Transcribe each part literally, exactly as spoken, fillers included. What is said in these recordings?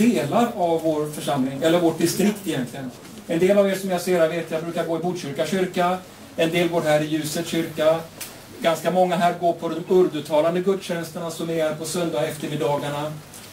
delar av vår församling, eller vårt distrikt egentligen. En del av er som jag ser här vet jag brukar gå i Botkyrka kyrka, en del går här i Ljuset kyrka. Ganska många här går på de urdutalande gudstjänsterna som är på söndag eftermiddagarna.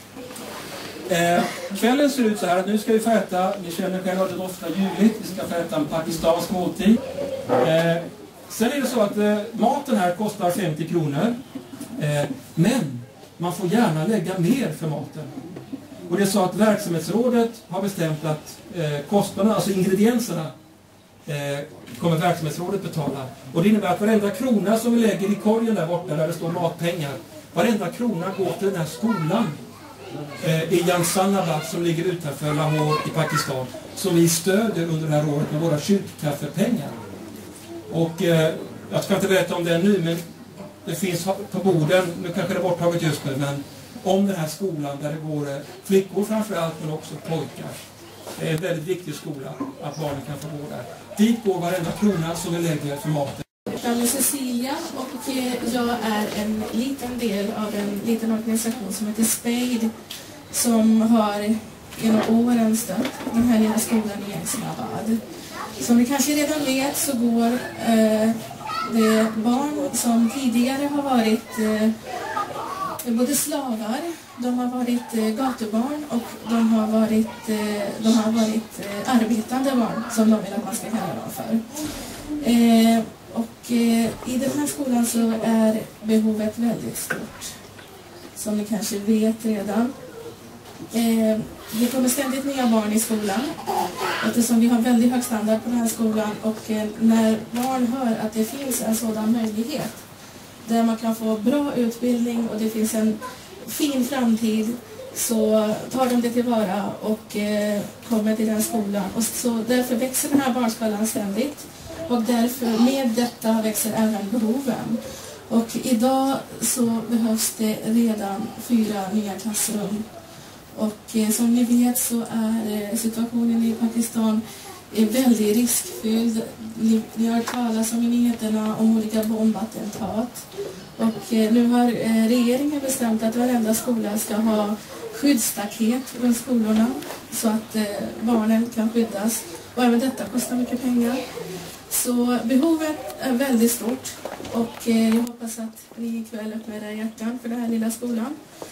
Eh, kvällen ser ut så här att nu ska vi få äta, ni känner själva att det ofta ljuvligt, vi ska få äta en pakistansk måltid. Eh, sen är det så att eh, maten här kostar femtio kronor. Eh, men man får gärna lägga mer för maten. Och det är så att verksamhetsrådet har bestämt att eh, kostnaderna, alltså ingredienserna, eh, kommer verksamhetsrådet betala. Och det innebär att varenda krona som vi lägger i korgen där borta där det står matpengar, varenda krona går till den här skolan eh, i Jansanabad som ligger utanför Lahore i Pakistan, som vi stöder under det här året med våra kyrkkaffepengar. Och eh, jag ska inte berätta om det nu, men det finns på borden, nu kanske det är borttaget just nu, men om den här skolan där det går flickor framförallt men också pojkar. Det är en väldigt viktig skola att barnen kan få gå där. Dit går varenda krona som vi lägger för maten. Jag är Cecilia och jag är en liten del av en liten organisation som heter Spade som har genom åren stött den här lilla skolan i Jansanabad. Som ni kanske redan vet så går eh, det barn som tidigare har varit eh, både slavar, de har varit eh, gatubarn och de har varit, eh, de har varit eh, arbetande barn som de vill att man ska kalla dem för. Eh, och eh, i den här skolan så är behovet väldigt stort, som ni kanske vet redan. Eh, det kommer ständigt nya barn i skolan eftersom vi har väldigt hög standard på den här skolan, och eh, när barn hör att det finns en sådan möjlighet där man kan få bra utbildning och det finns en fin framtid, så tar de det tillvara och eh, kommer till den skolan. Och så därför växer den här barnskolan ständigt, och därför med detta växer även behoven. Och idag så behövs det redan fyra nya klassrum. Och eh, som ni vet så är eh, situationen i Pakistan är väldigt riskfylld. Ni, ni har talat om i nyheterna om olika bombattentat. Och eh, nu har eh, regeringen bestämt att varenda skola ska ha skyddsstaket runt skolorna så att eh, barnen kan skyddas. Och även detta kostar mycket pengar. Så behovet är väldigt stort, och eh, jag hoppas att ni ikväll öppnar era hjärtan för den här lilla skolan.